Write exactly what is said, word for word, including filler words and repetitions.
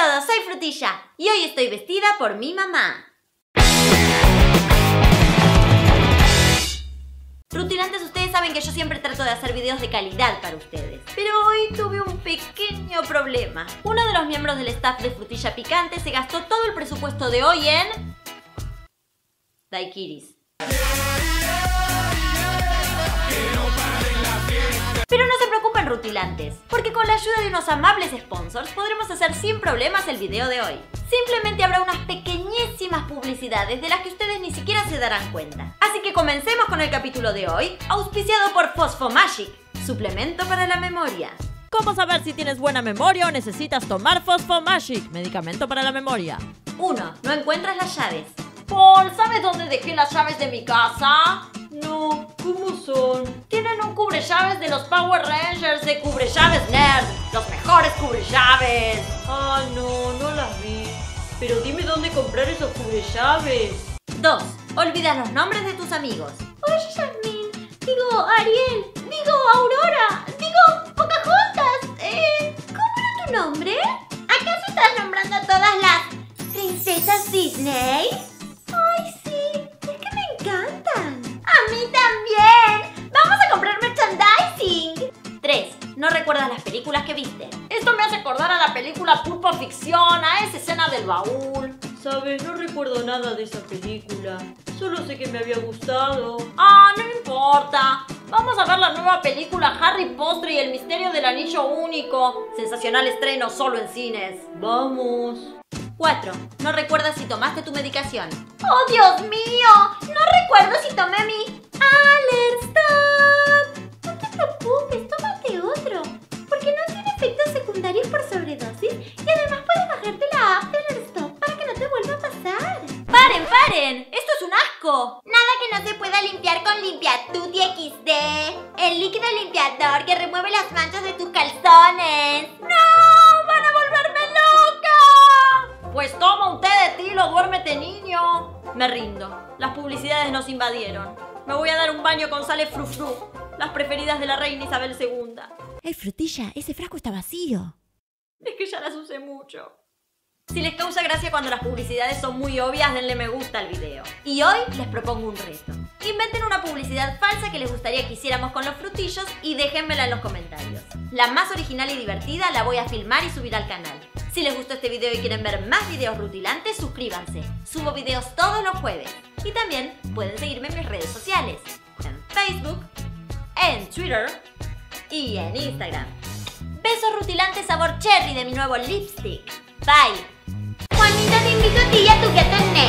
Hola a todos, soy Frutilla y hoy estoy vestida por mi mamá. Rutilantes, ustedes saben que yo siempre trato de hacer videos de calidad para ustedes, pero hoy tuve un pequeño problema. Uno de los miembros del staff de Frutilla Picante se gastó todo el presupuesto de hoy en... daiquiris. Pero no se preocupen, rutilantes, porque con la ayuda de unos amables sponsors podremos hacer sin problemas el video de hoy. Simplemente habrá unas pequeñísimas publicidades de las que ustedes ni siquiera se darán cuenta. Así que comencemos con el capítulo de hoy, auspiciado por Phosphomagic, suplemento para la memoria. ¿Cómo saber si tienes buena memoria o necesitas tomar Phosphomagic, medicamento para la memoria? uno. No encuentras las llaves. Paul, ¿sabes dónde dejé las llaves de mi casa? No, ¿cómo son? Tienen un cubrellaves de los Power Rangers de Cubrellaves Nerd. Los mejores cubrellaves. Ah, no, no las vi. Pero dime dónde comprar esos cubrellaves. dos. Olvidas los nombres de tus amigos. Oye, Jasmine. Digo, Ariel. Digo, Aurora. Digo, Pocahontas. Eh, ¿cómo era tu nombre? ¿Acaso estás nombrando a todas las princesas Disney? Ay, sí. Es que me encantan. ¡A mí también! ¡Vamos a comprar merchandising! tres. No recuerdas las películas que viste. Esto me hace acordar a la película Pulpo Ficción, a esa escena del baúl. ¿Sabes? No recuerdo nada de esa película. Solo sé que me había gustado. Ah, no importa. Vamos a ver la nueva película Harry Potter y el misterio del anillo único. Sensacional estreno solo en cines. Vamos. cuatro. No recuerdas si tomaste tu medicación. ¡Oh, Dios mío! No recuerdo si tomé mi... ¡Alert, stop! No te preocupes, tómate otro. Porque no tiene efectos secundarios por sobredosis y además puedes bajarte la app de Alert Stop para que no te vuelva a pasar. ¡Paren, paren! ¡Esto es un asco! Nada que no se pueda limpiar con Limpiatutti equis de. El líquido limpiador que remueve las manchas de tus calzones. ¡No! ¡Van a volverme loca! Pues toma un té de tilo, duérmete, niño. Me rindo. Las publicidades nos invadieron. Me voy a dar un baño con sales frufru, las preferidas de la reina Isabel segunda. ¡Ey, Frutilla! ¡Ese frasco está vacío! Es que ya las usé mucho. Si les causa gracia cuando las publicidades son muy obvias, denle me gusta al video. Y hoy les propongo un reto. Inventen una publicidad falsa que les gustaría que hiciéramos con los frutillos y déjenmela en los comentarios. La más original y divertida la voy a filmar y subir al canal. Si les gustó este video y quieren ver más videos rutilantes, suscríbanse. Subo videos todos los jueves. Y también pueden seguirme en mis redes sociales. En Facebook, en Twitter y en Instagram. Besos rutilantes sabor cherry de mi nuevo lipstick. Bye. Juanita, te invito a ti y a tu gato